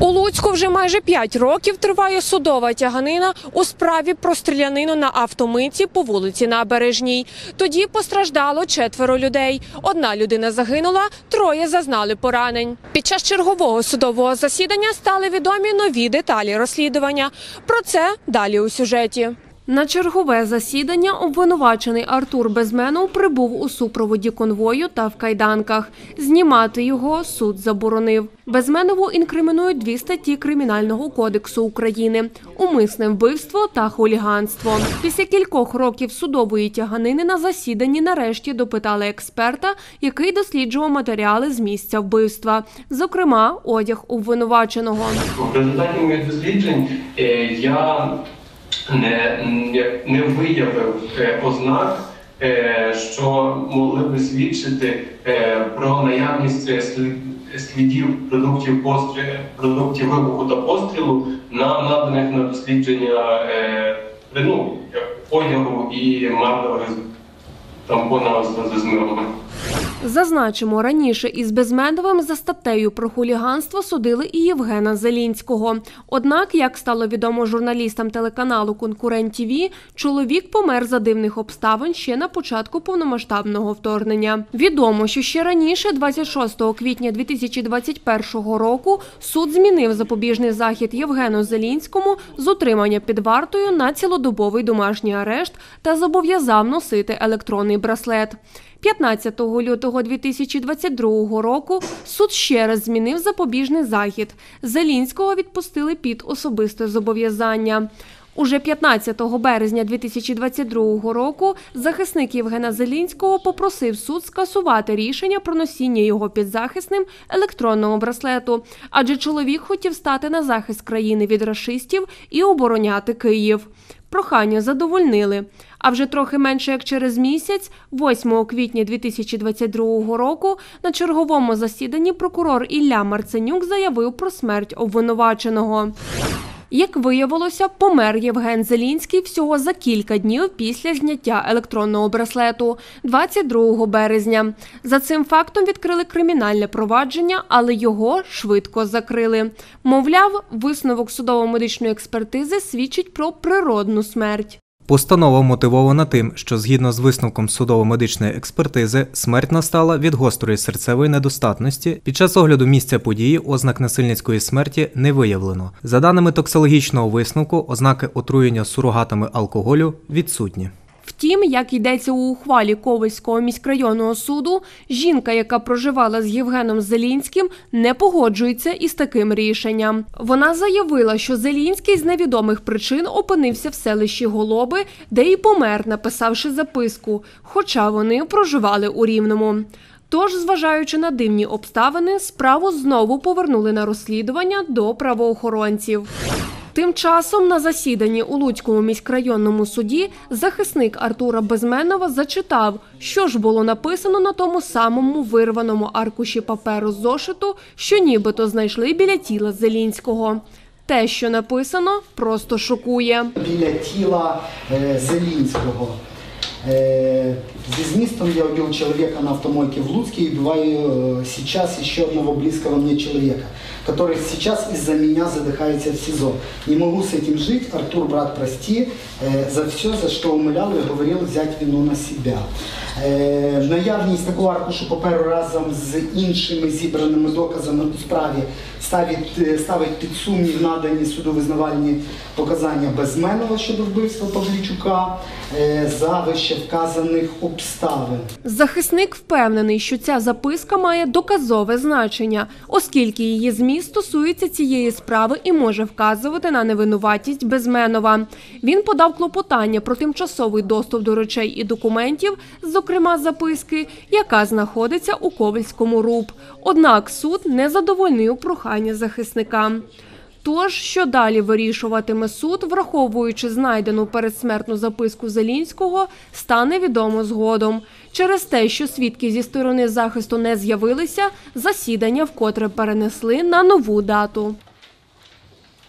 У Луцьку вже майже 5 років триває судова тяганина у справі про стрілянину на автомийці по вулиці Набережній. Тоді постраждало 4 людей. 1 людина загинула, 3 зазнали поранень. Під час чергового судового засідання стали відомі нові деталі розслідування. Про це далі у сюжеті. На чергове засідання обвинувачений Артур Безменов прибув у супроводі конвою та в кайданках. Знімати його суд заборонив. Безменову інкримінують 2 статті Кримінального кодексу України – умисне вбивство та хуліганство. Після кількох років судової тяганини на засіданні нарешті допитали експерта, який досліджував матеріали з місця вбивства, зокрема одяг обвинуваченого. В результаті моїх досліджень я не виявив ознак, що могли би свідчити про наявність слідів продуктів вибуху та пострілу наданих на дослідження одягу і маркерів тампона з змивами. Зазначимо, раніше із Безменовим за статтею про хуліганство судили і Євгена Зелінського. Однак, як стало відомо журналістам телеканалу «Конкурент ТВ», чоловік помер за дивних обставин ще на початку повномасштабного вторгнення. Відомо, що ще раніше, 26 квітня 2021 року, суд змінив запобіжний захід Євгену Зелінському з утримання під вартою на цілодобовий домашній арешт та зобов'язав носити електронний браслет. 15 лютого 2022 року суд ще раз змінив запобіжний захід. Зелінського відпустили під особисте зобов'язання. Уже 15 березня 2022 року захисник Євгена Зелінського попросив суд скасувати рішення про носіння його підзахисним електронного браслету, адже чоловік хотів стати на захист країни від рашистів і обороняти Київ. Прохання задовольнили. А вже трохи менше як через місяць, 8 квітня 2022 року, на черговому засіданні прокурор Ілля Марценюк заявив про смерть обвинуваченого. Як виявилося, помер Євген Зелінський всього за кілька днів після зняття електронного браслету – 22 березня. За цим фактом відкрили кримінальне провадження, але його швидко закрили. Мовляв, висновок судово-медичної експертизи свідчить про природну смерть. Постанова мотивована тим, що згідно з висновком судово-медичної експертизи, смерть настала від гострої серцевої недостатності. Під час огляду місця події ознак насильницької смерті не виявлено. За даними токсикологічного висновку, ознаки отруєння сурогатами алкоголю відсутні. Втім, як йдеться у ухвалі Ковельського міськрайонного суду, жінка, яка проживала з Євгеном Зелінським, не погоджується із таким рішенням. Вона заявила, що Зелінський з невідомих причин опинився в селищі Голоби, де і помер, написавши записку, хоча вони проживали у Рівному. Тож, зважаючи на дивні обставини, справу знову повернули на розслідування до правоохоронців. Тим часом на засіданні у Луцькому міськрайонному суді захисник Артура Безменова зачитав, що ж було написано на тому самому вирваному аркуші паперу з зошиту, що нібито знайшли біля тіла Зелінського. Те, що написано, просто шокує. Біля тіла Зелінського. Зі змістом я убил человека на автомойке в Луцке и убиваю сейчас еще одного близкого мне человека, который сейчас из-за меня задыхается в СИЗО. Не могу с этим жить, Артур, брат, прости за все, за что умолял и говорил взять вину на себя. Наявність такого аркушу паперу разом з іншими зібраними доказами у справі ставить під сумнів надані судовизнавальні показання Безменова щодо вбивства Павлічука за вищевказаних обставин. Захисник впевнений, що ця записка має доказове значення, оскільки її зміст стосується цієї справи і може вказувати на невинуватість Безменова. Він подав клопотання про тимчасовий доступ до речей і документів, зокрема записки, яка знаходиться у Ковельському РУП. Однак суд не задовольнив прохання захисника. Тож, що далі вирішуватиме суд, враховуючи знайдену передсмертну записку Зелінського, стане відомо згодом. Через те, що свідки зі сторони захисту не з'явилися, засідання вкотре перенесли на нову дату.